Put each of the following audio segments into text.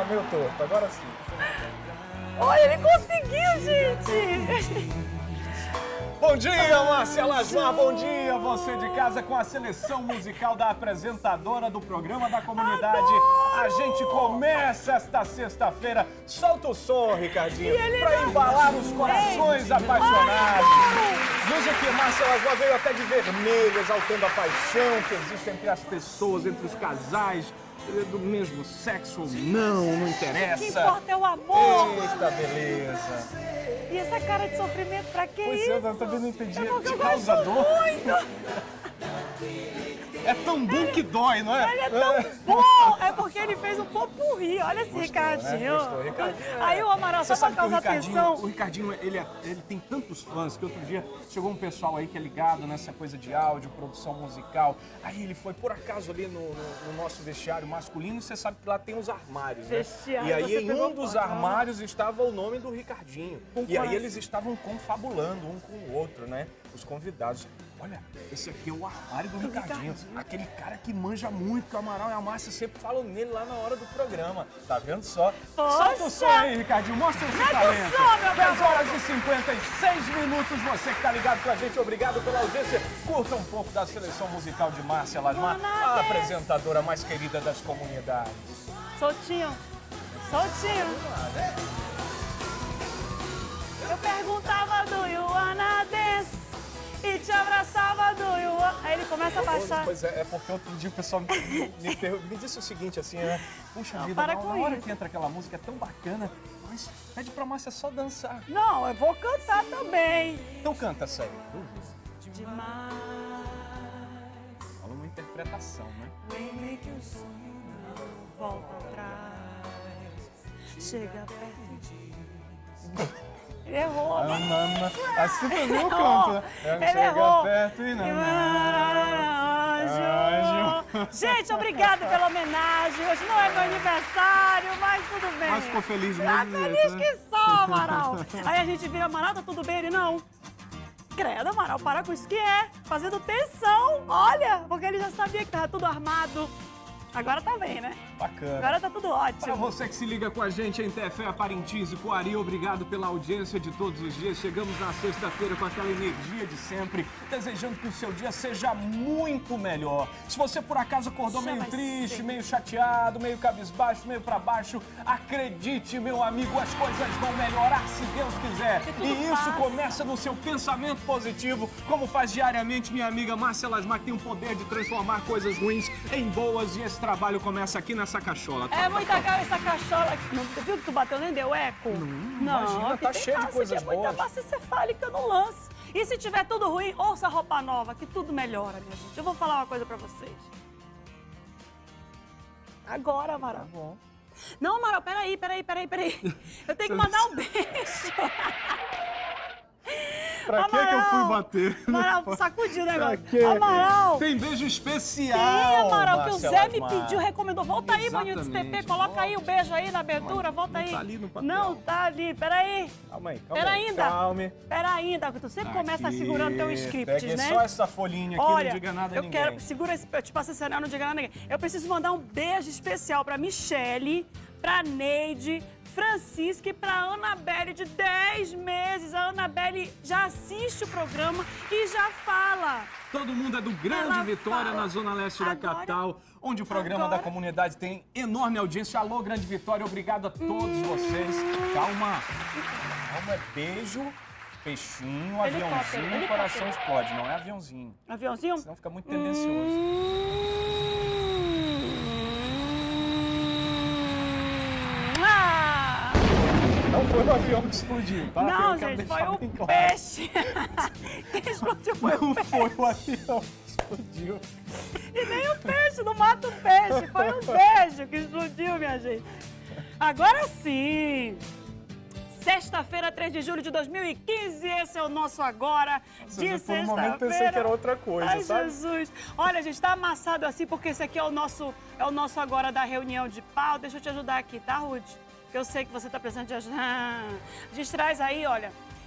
meio torto, agora sim. Olha, ele conseguiu, gente! Bom dia, Márcia Lasmar, bom dia, você de casa com a seleção musical da apresentadora do programa da comunidade. Adoro! A gente começa esta sexta-feira, solta o som, Ricardinho, ele pra não- embalar os corações apaixonados. Veja que Márcia Lasmar veio até de vermelho, exaltando a paixão que existe entre as pessoas, entre os casais, do mesmo sexo ou não O interessa. que importa é o amor! Eita, beleza. E essa cara de sofrimento, pra que Pois isso? é, eu também não entendi. É porque Te eu causa gosto dor? muito! É tão bom que dói, não é? Ele é tão bom! É porque ele fez um popurrí. Olha esse Ricardinho. Gostou, Ricardinho. Aí o Amaral, Você só pra sabe que o causar Ricardinho, atenção. o Ricardinho ele tem tantos fãs que outro dia chegou um pessoal aí que é ligado nessa coisa de áudio, produção musical. Aí ele foi por acaso ali no nosso vestiário masculino e você sabe que lá tem os armários, né? Vestiário, E aí você em pegou um dos fora. armários estava o nome do Ricardinho. E aí quais? eles estavam confabulando um com o outro, né? Os convidados. Olha, esse aqui é o armário do Ricardinho. Aquele cara que manja muito, que o Amaral e a Márcia sempre falam nele lá na hora do programa. Tá vendo só? Poxa! Solta o som aí, Ricardinho. Mostra o seu Mete o talento. som, meu 10 horas e 56 minutos. Você que tá ligado com a gente, obrigado pela audiência. Curta um pouco da seleção musical de Márcia Lasmar, a apresentadora mais querida das comunidades. Soltinho. Soltinho. Eu perguntava do You Wanna Dance e te abraçava do You Wanna... Aí ele começa a baixar. Pois é, é porque outro dia o pessoal me disse o seguinte, assim, né? Puxa vida, para na com hora isso. que entra aquela música é tão bacana, mas pede pra Márcia só dançar. Não, eu vou cantar também. Então canta, sério. Demais. Fala uma interpretação, né? Lembre que o sonho não volta atrás. Chega perto de... Ele errou. Assim também eu Errou. canto, né? Ele Chega errou. perto e não. Anjo. Gente, obrigada pela homenagem. Hoje não é meu aniversário, mas tudo bem. Mas ficou feliz mesmo, Tá né? feliz que só, Amaral. Aí a gente vira, Amaral, tá tudo bem? Ele, não. Credo, Amaral, para com isso que é. Fazendo tensão. Olha, porque ele já sabia que tava tudo armado. Agora tá bem, né? Bacana. Agora tá tudo Para ótimo. você que se liga com a gente em Tefé, Parintins e Coari, obrigado pela audiência de todos os dias. Chegamos na sexta-feira com aquela energia de sempre, desejando que o seu dia seja muito melhor. Se você por acaso acordou Já meio vai triste, ser. meio chateado, meio cabisbaixo, meio para baixo, acredite, meu amigo, as coisas vão melhorar se Deus quiser. Que tudo E isso passa. começa no seu pensamento positivo, como faz diariamente minha amiga Márcia Lasmar, que tem o poder de transformar coisas ruins em boas, e esse trabalho começa aqui nessa cachola. É muita cara essa cachola aqui. Não, você viu que tu bateu, nem deu eco? Não, imagina, aqui tá tem cheio de massa, coisas aqui é muita boas. massa encefálica no lance. E se tiver tudo ruim, ouça a roupa nova, que tudo melhora, minha gente. Eu vou falar uma coisa pra vocês. Agora, Amaral. Tá bom. Não, Amaral, peraí. Eu tenho que mandar um beijo. Pra que eu fui bater? Amaral, sacudiu o negócio. Pra quê? Amaral. Tem beijo especial. Tem, Amaral, que o Márcia Zé me Lasmar. pediu, recomendou. Volta aí, maninho dos Exatamente. TP, coloca aí o beijo aí na abertura, volta não aí. tá ali no papel. Não, tá ali, peraí. Calma aí, Pera aí. ainda. Calme. Pera ainda, que tu sempre começa Aqui. segurando teu script, Pegue né? só essa folhinha aqui, Olha, não diga nada a eu ninguém. quero, segura esse, eu te passo esse anel, não diga nada a ninguém. Eu preciso mandar um beijo especial pra Michele, pra Neide, Francisca e pra Anabelle, de 10 meses. A Anabelle já assiste o programa e já fala. Todo mundo é do Grande Ela Vitória, fala. na zona leste da Agora- capital, onde o programa agora- da comunidade tem enorme audiência. Alô, Grande Vitória, obrigado a todos vocês. Calma. Calma, é beijo, peixinho, Helicóptero, aviãozinho, helicóptero. coração explode. Não é aviãozinho, Aviãozinho? senão fica muito tendencioso. Ah! Não foi o avião que explodiu, tá? Não, Eu quero gente, deixar foi o bem claro. peixe. Quem explodiu foi Não o peixe. foi o avião que explodiu. E nem o peixe, não mata o peixe. Foi um beijo que explodiu, minha gente. Agora sim. Sexta-feira, 3 de julho de 2015, esse é o nosso Agora de Por sexta-feira. um momento pensei que era outra coisa, Ai, sabe? Jesus. Olha, gente, tá amassado assim porque esse aqui é o nosso Agora da reunião de pau. Deixa eu te ajudar aqui, tá, Ruth? Porque eu sei que você tá precisando de ajuda. A gente traz aí, olha,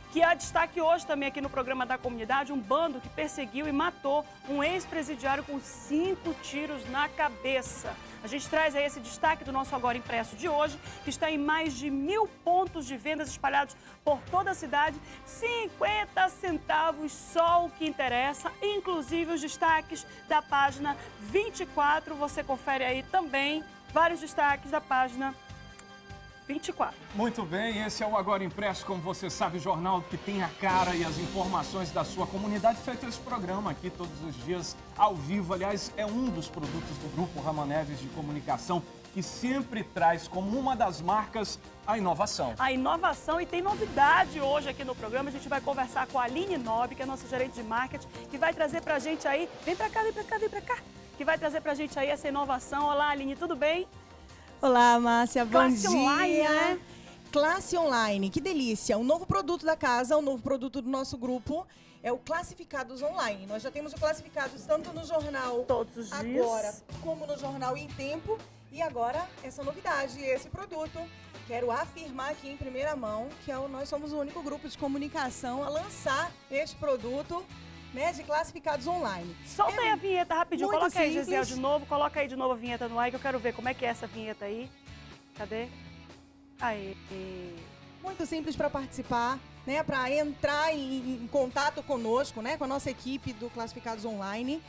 que há destaque hoje também aqui no programa da comunidade, um bando que perseguiu e matou um ex-presidiário com 5 tiros na cabeça. A gente traz aí esse destaque do nosso Agora Impresso de hoje, que está em mais de 1000 pontos de vendas espalhados por toda a cidade. 50 centavos só o que interessa, inclusive os destaques da página 24. Você confere aí também vários destaques da página 24. Muito bem, esse é o Agora Impresso, como você sabe, o jornal que tem a cara e as informações da sua comunidade. Feito esse programa aqui todos os dias, ao vivo. Aliás, é um dos produtos do Grupo Ramaneves de Comunicação, que sempre traz como uma das marcas a inovação. A inovação, e tem novidade hoje aqui no programa. A gente vai conversar com a Aline Nobre, que é a nossa gerente de marketing, que vai trazer pra gente aí... Vem pra cá, vem pra cá, vem pra cá. Que vai trazer pra gente aí essa inovação. Olá, Aline, tudo bem? Olá, Márcia, bom Classe dia. Online, né? Classe Online, que delícia. Um novo produto da casa, um novo produto do nosso grupo é o Classificados Online. Nós já temos o Classificados tanto no jornal Todos os dias. Agora, como no jornal Em Tempo. E agora, essa novidade, esse produto. Quero afirmar aqui em primeira mão que nós somos o único grupo de comunicação a lançar este produto, né, de Classificados Online. Solta aí a vinheta rapidinho. muito Coloca aí, simples. Gisele, de novo. Coloca aí de novo a vinheta no ar, que eu quero ver como é que é essa vinheta aí. Cadê? Aí. Muito simples para participar, né, para entrar em contato conosco, né, com a nossa equipe do Classificados Online.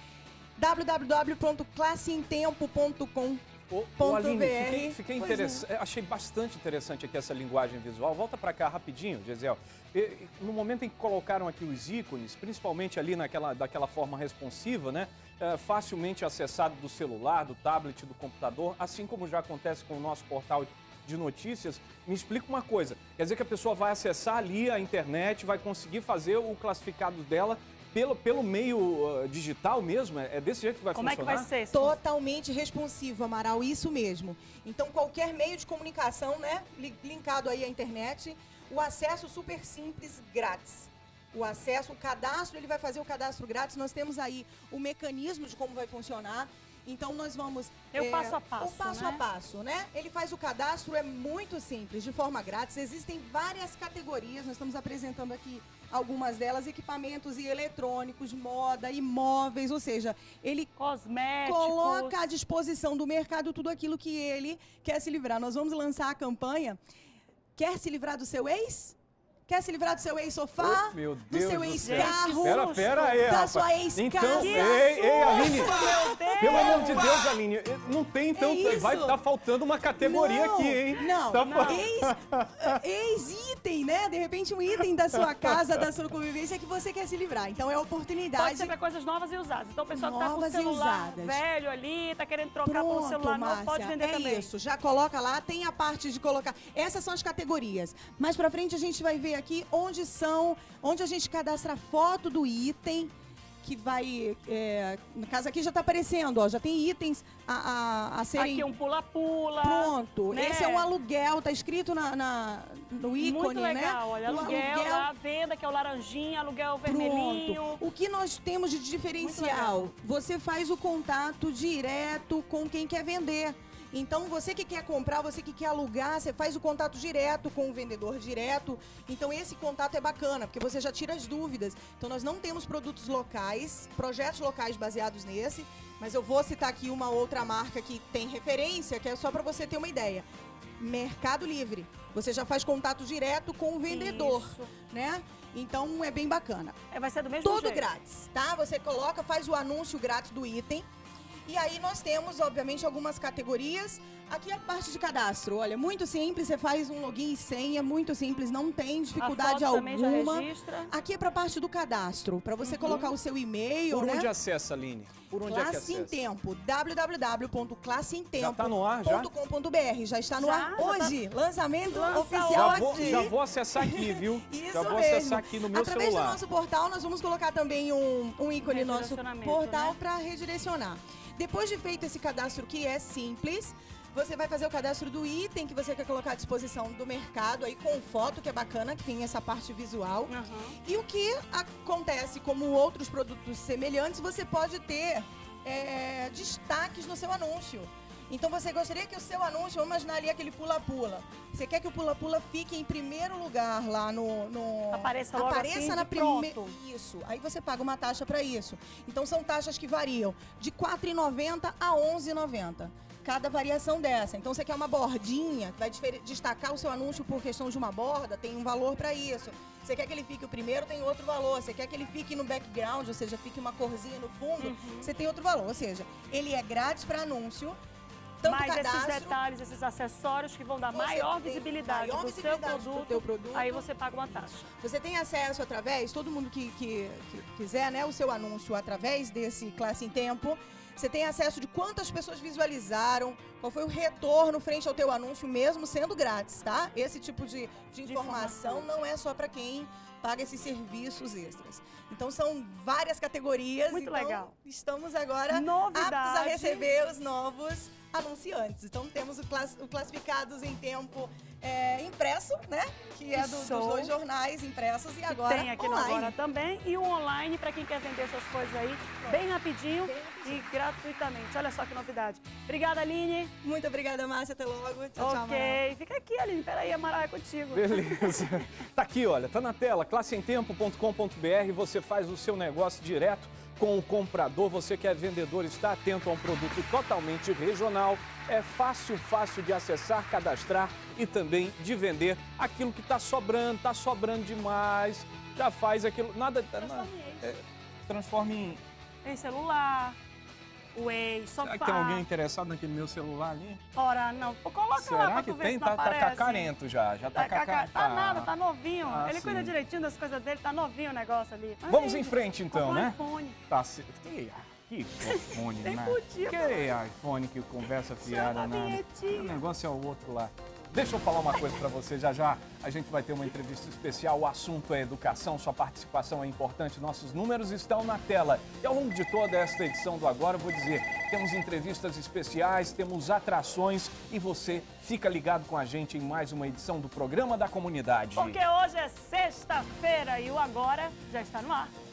www.classeemtempo.com. Ô, Aline, fiquei interessante, achei bastante interessante aqui essa linguagem visual. Volta para cá rapidinho, Gisele. No momento em que colocaram aqui os ícones, principalmente ali daquela forma responsiva, né? Facilmente acessado do celular, do tablet, do computador, assim como já acontece com o nosso portal de notícias. Me explica uma coisa, quer dizer que a pessoa vai acessar ali a internet, vai conseguir fazer o classificado dela pelo meio digital mesmo? É desse jeito que vai funcionar? Como é que vai ser? Totalmente responsivo, Amaral, isso mesmo. Então, qualquer meio de comunicação, né, linkado aí à internet, o acesso super simples, grátis. O cadastro, ele vai fazer o cadastro grátis. Nós temos aí o mecanismo de como vai funcionar. Então, nós vamos... É o passo a passo, o passo a passo, né? Ele faz o cadastro, é muito simples, de forma grátis. Existem várias categorias, nós estamos apresentando aqui algumas delas, equipamentos e eletrônicos, moda, imóveis, ou seja, ele cosméticos, coloca à disposição do mercado tudo aquilo que ele quer se livrar. Nós vamos lançar a campanha Quer se livrar do seu ex? Quer se livrar do seu ex-sofá? Meu do Deus seu do ex-carro? Pera aí, da rapaz. sua ex-casa? Então, ei, Aline, Meu Deus! pelo amor de Deus, Aline, não tem, então, isso. vai estar faltando uma categoria Não, aqui, hein? Não, Tá ex-item, né? De repente um item da sua casa, da sua convivência que você quer se livrar. Então é a oportunidade. Pode ser para coisas novas e usadas. Então, o pessoal que tá com o Novas e celular usadas. velho ali, tá querendo trocar por um celular novo, pode vender também. Isso, já coloca lá, tem a parte de colocar. Essas são as categorias. Mais pra frente a gente vai ver aqui onde a gente cadastra a foto do item, que vai, no caso aqui já tá aparecendo, ó, já tem itens a serem... Aqui um pula-pula. Pronto, né? esse é um aluguel, tá escrito no ícone, muito legal, né? olha, aluguel, lá, a venda, que é o laranjinha, aluguel vermelhinho. Pronto. O que nós temos de diferencial? Você faz o contato direto com quem quer vender. Então, você que quer comprar, você que quer alugar, você faz o contato direto com o vendedor direto. Então, esse contato é bacana, porque você já tira as dúvidas. Então, nós não temos produtos locais, projetos locais baseados nesse, mas eu vou citar aqui uma outra marca que tem referência, que é só para você ter uma ideia. Mercado Livre. Você já faz contato direto com o vendedor, né? Então, é bem bacana. Vai ser do mesmo Todo jeito. grátis, tá? Você coloca, faz o anúncio grátis do item. E aí nós temos, obviamente, algumas categorias. Aqui é a parte de cadastro. Olha, muito simples, você faz um login e senha, muito simples, não tem dificuldade a foto também já alguma. registra. Aqui é para a parte do cadastro, para você colocar o seu e-mail, Por né? onde acessa, Aline? Por onde é que Classe em acessa? Tempo, www.classeentempo.com.br. Já tá no ar, já? Já está no ar Já hoje. Lançamento Lança oficial hoje. aqui. Já vou acessar aqui, viu? Isso já vou mesmo. acessar aqui no meu Através celular. do nosso portal, nós vamos colocar também um ícone no nosso Redirecionamento, portal né? para redirecionar. Depois de feito esse cadastro que é simples, você vai fazer o cadastro do item que você quer colocar à disposição do mercado, aí com foto, que é bacana, que tem essa parte visual. E o que acontece, como outros produtos semelhantes, você pode ter destaques no seu anúncio. Então você gostaria que o seu anúncio, vamos imaginar ali aquele pula-pula. Você quer que o pula-pula fique em primeiro lugar lá no... Apareça logo assim, na pronto. Isso. Aí você paga uma taxa para isso. Então são taxas que variam de R$ 4,90 a R$ 11,90. Cada variação dessa. Então você quer uma bordinha, que vai destacar o seu anúncio por questão de uma borda, tem um valor para isso. Você quer que ele fique o primeiro, tem outro valor. Você quer que ele fique no background, ou seja, fique uma corzinha no fundo, você tem outro valor. Ou seja, ele é grátis para anúncio. Mas esses detalhes, esses acessórios que vão dar maior visibilidade do seu produto, aí você paga uma taxa. Você tem acesso através, todo mundo que quiser, né, o seu anúncio através desse Classe em Tempo. Você tem acesso de quantas pessoas visualizaram, qual foi o retorno frente ao teu anúncio, mesmo sendo grátis, tá? Esse tipo de informação não é só para quem paga esses serviços extras. Então são várias categorias. Muito então, legal. Estamos agora aptos a receber os novos anunciantes. Então temos o Classificados em Tempo impresso, né? Que é dos 2 jornais impressos e agora tem aqui online. No Agora também. E o online, para quem quer vender suas coisas aí, bem rapidinho e gratuitamente. Olha só que novidade. Obrigada, Aline. Muito obrigada, Márcia. Até logo. Tchau, tchau, Ok. Fica aqui, Aline. Peraí, Amaral, é contigo. Beleza. Tá aqui, olha. Tá na tela. classeentempo.com.br. Você faz o seu negócio direto com o comprador. Você que é vendedor, está atento a um produto totalmente regional. É fácil de acessar, cadastrar e também de vender aquilo que está sobrando demais. Já faz aquilo, transforme em celular, Way, sofá. Será que tem alguém interessado naquele meu celular ali? Ora, não. Coloca Será lá pra que tu ver tem? se não Tá aparece. cacarento já tá cacarento. Tá nada, tá novinho. Ele sim. cuida direitinho das coisas dele, tá novinho o negócio ali. Mas Vamos em frente então, né? iPhone. Tá, que iPhone, Nem né? podia, Que iPhone que conversa fiada, né? O negócio é o outro lá. Deixa eu falar uma coisa para você, já a gente vai ter uma entrevista especial, o assunto é educação, sua participação é importante, nossos números estão na tela. E ao longo de toda esta edição do Agora, eu vou dizer, temos entrevistas especiais, temos atrações e você fica ligado com a gente em mais uma edição do Programa da Comunidade. Porque hoje é sexta-feira e o Agora já está no ar.